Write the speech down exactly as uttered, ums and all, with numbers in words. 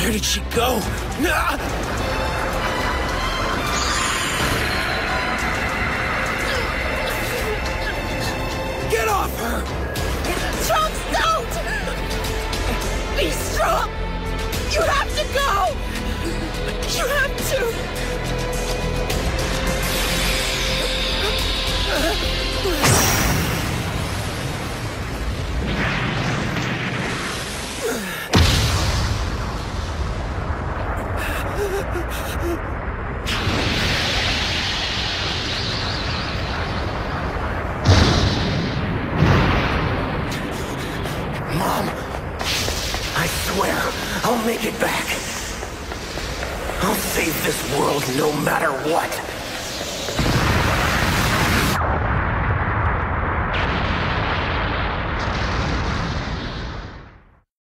Where did she go? Ah! Get off her! Trunks, don't! Be strong! You have to go! You have to! Mom, I swear, I'll make it back. I'll save this world no matter what.